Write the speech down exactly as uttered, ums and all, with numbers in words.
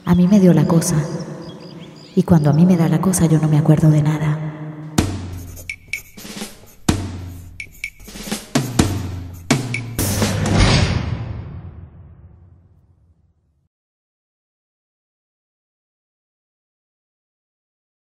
A mí me dio la cosa. Y cuando a mí me da la cosa yo no me acuerdo de nada.